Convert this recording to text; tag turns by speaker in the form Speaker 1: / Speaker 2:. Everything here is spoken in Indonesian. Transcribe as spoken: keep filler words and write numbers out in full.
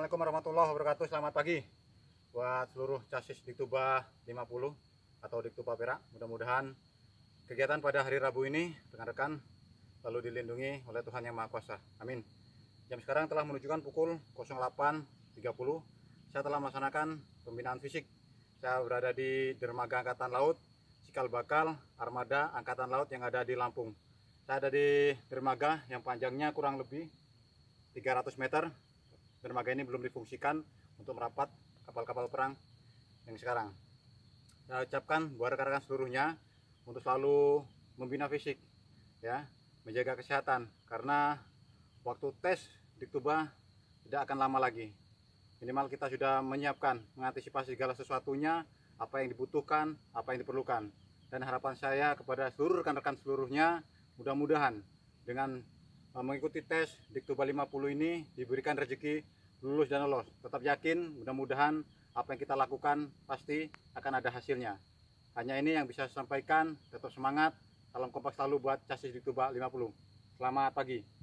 Speaker 1: Assalamualaikum warahmatullahi wabarakatuh. Selamat pagi buat seluruh chassis Diktuba lima puluh atau Diktuba Perak. Mudah-mudahan kegiatan pada hari Rabu ini rekan-rekan selalu dilindungi oleh Tuhan Yang Maha Kuasa. Amin. Jam sekarang telah menunjukkan pukul nol delapan tiga puluh. Saya telah melaksanakan pembinaan fisik. Saya berada di Dermaga Angkatan Laut Cikal Bakal Armada Angkatan Laut yang ada di Lampung. Saya ada di dermaga yang panjangnya kurang lebih tiga ratus meter. Dermaga ini belum difungsikan untuk merapat kapal-kapal perang yang sekarang. Saya ucapkan buat rekan-rekan seluruhnya untuk selalu membina fisik, ya, menjaga kesehatan, karena waktu tes Diktuba tidak akan lama lagi. Minimal kita sudah menyiapkan, mengantisipasi segala sesuatunya, apa yang dibutuhkan, apa yang diperlukan. Dan harapan saya kepada seluruh rekan-rekan seluruhnya, mudah-mudahan dengan mengikuti tes Diktuba lima puluh ini diberikan rezeki lulus dan lolos. Tetap yakin, mudah-mudahan apa yang kita lakukan pasti akan ada hasilnya. Hanya ini yang bisa saya sampaikan. Tetap semangat, salam kompak selalu buat chassis Diktuba lima puluh. Selamat pagi.